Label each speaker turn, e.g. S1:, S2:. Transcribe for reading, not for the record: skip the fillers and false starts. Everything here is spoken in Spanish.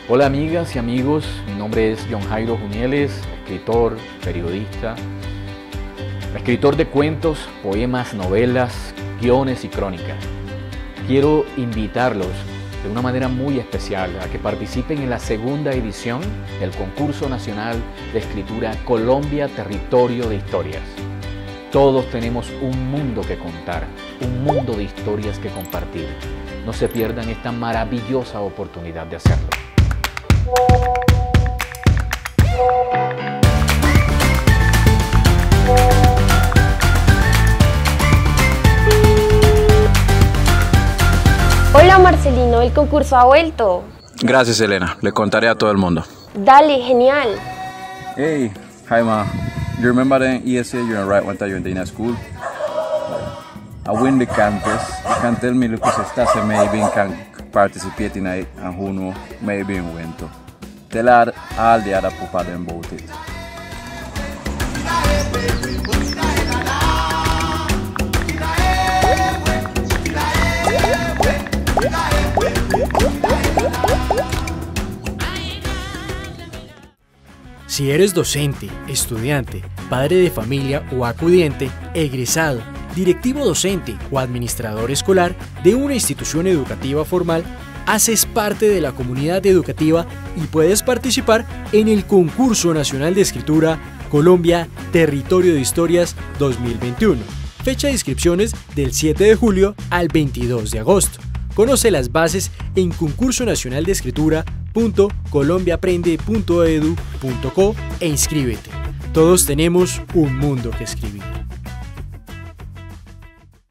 S1: Hola amigas y amigos, mi nombre es John Jairo Junieles, escritor, periodista, escritor de cuentos, poemas, novelas, guiones y crónicas. Quiero invitarlos de una manera muy especial a que participen en la segunda edición del Concurso Nacional de Escritura Colombia Territorio de Historias. Todos tenemos un mundo que contar, un mundo de historias que compartir. No se pierdan esta maravillosa oportunidad de hacerlo.
S2: Hola Marcelino, el concurso ha vuelto.
S3: Gracias Elena, le contaré a todo el mundo.
S2: Dale, genial.
S4: Hey, hi ma. You remember the ESA you write one time you're in school? I win the contest. You can tell me Lucas Estase maybe can participate in it and who know maybe in winter. Tell her all the other people about it.
S5: Si eres docente, estudiante, padre de familia o acudiente, egresado, directivo docente o administrador escolar de una institución educativa formal, haces parte de la comunidad educativa y puedes participar en el Concurso Nacional de Escritura Colombia Territorio de Historias 2021. Fecha de inscripciones del 7 de julio al 22 de agosto. Conoce las bases en concursonacionaldescritura.colombiaaprende.edu.co e inscríbete. Todos tenemos un mundo que escribir.